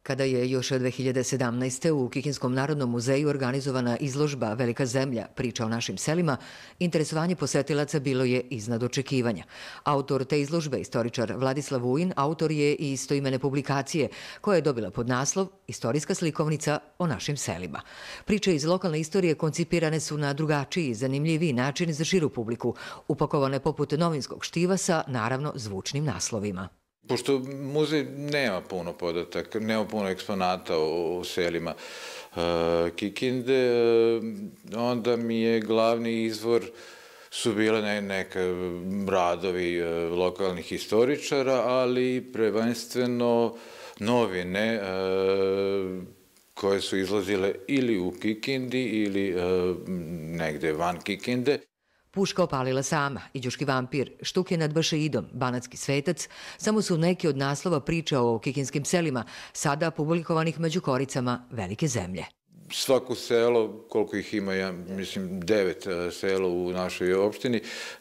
Kada je još 2017. u Kikinskom narodnom muzeju organizovana izložba Velika zemlja, priča o našim selima, interesovanje posetilaca bilo je iznad očekivanja. Autor te izložbe, istoričar Vladislav Vujin, autor je i istoimene publikacije koja je dobila pod naslov Istorijska slikovnica o našim selima. Priče iz lokalne istorije koncipirane su na drugačiji i zanimljiviji način za širu publiku, upakovane poput novinskog štiva sa, naravno, zvučnim naslovima. Pošto muzej nema puno podataka, nema puno eksponata o selima Kikinde, onda mi je glavni izvor su bile neke radovi lokalnih historičara, ali prvenstveno novine koje su izlazile ili u Kikindi ili negde van Kikinde. Puška opalila sama, Iđoški vampir, Štuke nad Bašeidom, Banatski svetac, samo su neki od naslova priča o kikinskim selima, sada publikovanih među koricama Velike zemlje. Svako selo, koliko ih ima, ja mislim 9 sela u našoj opštini,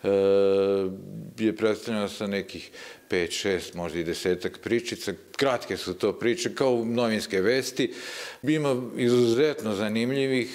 je predstavljeno sa nekih 5, 6, možda i 10-ak pričica. Kratke su to priče, kao novinske vesti. Ima izuzetno zanimljivih,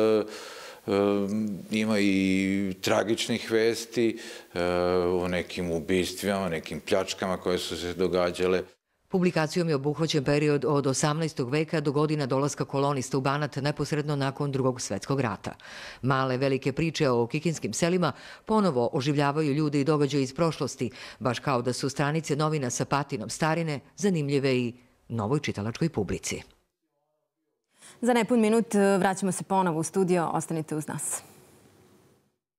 ima i tragičnih vesti o nekim ubistvima, o nekim pljačkama koje su se događale. Publikacijom je obuhvaćen period od 18. veka do godina dolaska kolonista u Banat neposredno nakon Drugog svetskog rata. Male velike priče o kikinskim selima ponovo oživljavaju ljude i događaje iz prošlosti, baš kao da su stranice novina sa patinom starine zanimljive i novoj čitalačkoj publici. Za nepun minut vraćamo se ponovo u studio. Ostanite uz nas.